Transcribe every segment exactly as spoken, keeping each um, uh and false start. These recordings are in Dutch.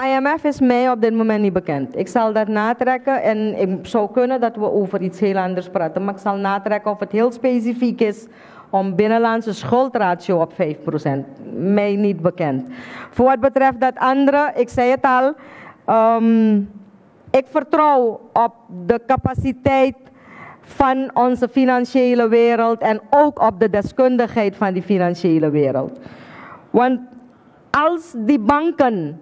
I M F is mij op dit moment niet bekend. Ik zal dat natrekken en ik zou kunnen dat we over iets heel anders praten. Maar ik zal natrekken of het heel specifiek is om binnenlandse schuldratio op vijf procent. Mij niet bekend. Voor wat betreft dat andere, ik zei het al. Um, ik vertrouw op de capaciteit van onze financiële wereld en ook op de deskundigheid van die financiële wereld. Want als die banken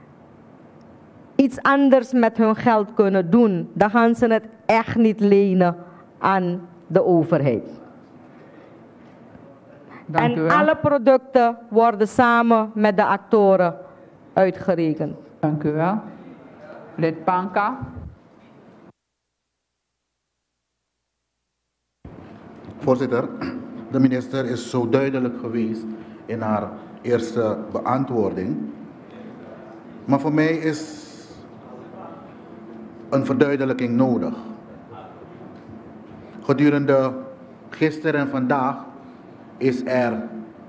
iets anders met hun geld kunnen doen, dan gaan ze het echt niet lenen aan de overheid. Dank en u wel. alle producten worden samen met de actoren uitgerekend. Dank u wel. Lid Panka. Voorzitter, de minister is zo duidelijk geweest in haar eerste beantwoording. Maar voor mij is een verduidelijking nodig. Gedurende gisteren en vandaag is er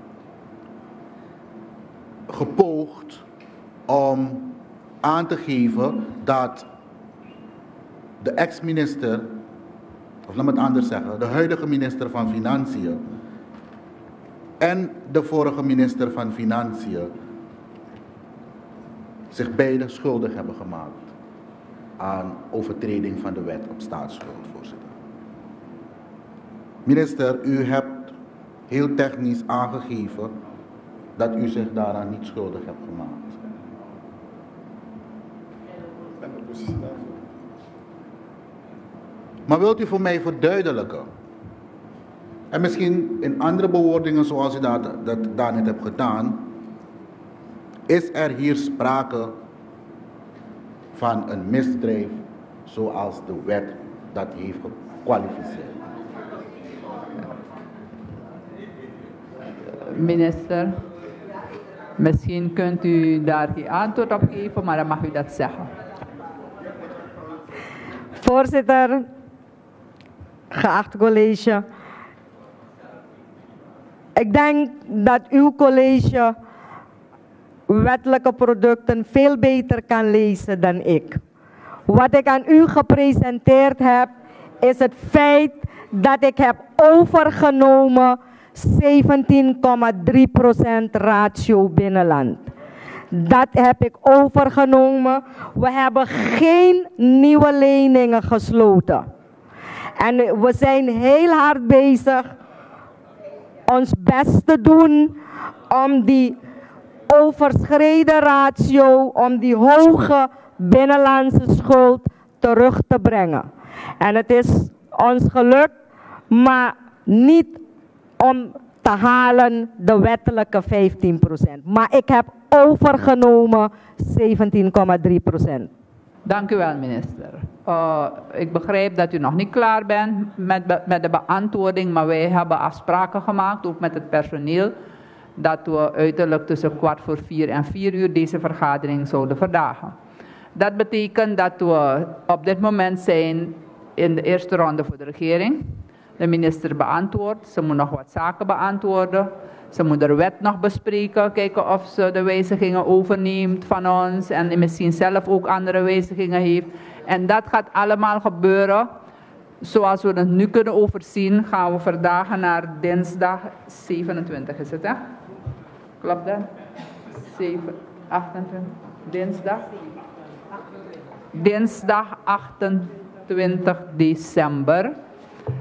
gepoogd om aan te geven dat de ex-minister, of laat me het anders zeggen, de huidige minister van Financiën en de vorige minister van Financiën zich beide schuldig hebben gemaakt aan overtreding van de wet op staatsschuld, voorzitter. Minister, u hebt heel technisch aangegeven dat u zich daaraan niet schuldig hebt gemaakt. Maar wilt u voor mij verduidelijken, en misschien in andere bewoordingen zoals u dat, dat daarnet hebt gedaan, is er hier sprake van een misdrijf zoals de wet dat heeft gekwalificeerd? Minister, misschien kunt u daar geen antwoord op geven, maar dan mag u dat zeggen. Voorzitter, geacht college. Ik denk dat uw college wettelijke producten veel beter kan lezen dan ik. Wat ik aan u gepresenteerd heb, is het feit dat ik heb overgenomen zeventien komma drie procent ratio binnenland. Dat heb ik overgenomen. We hebben geen nieuwe leningen gesloten. En we zijn heel hard bezig ons best te doen om die overschreden ratio, om die hoge binnenlandse schuld terug te brengen. En het is ons gelukt, maar niet om te halen de wettelijke vijftien procent. Maar ik heb overgenomen zeventien komma drie procent. Dank u wel, minister. Uh, ik begrijp dat u nog niet klaar bent met, be met de beantwoording, maar wij hebben afspraken gemaakt, ook met het personeel, dat we uiterlijk tussen kwart voor vier en vier uur deze vergadering zouden verdagen. Dat betekent dat we op dit moment zijn in de eerste ronde voor de regering. De minister beantwoordt, ze moet nog wat zaken beantwoorden. Ze moet de wet nog bespreken, kijken of ze de wijzigingen overneemt van ons en misschien zelf ook andere wijzigingen heeft. En dat gaat allemaal gebeuren. Zoals we het nu kunnen overzien, gaan we verdagen naar dinsdag zevenentwintig, is het hè? Klopt dat? zeven, achtentwintig, dinsdag? Dinsdag achtentwintig december.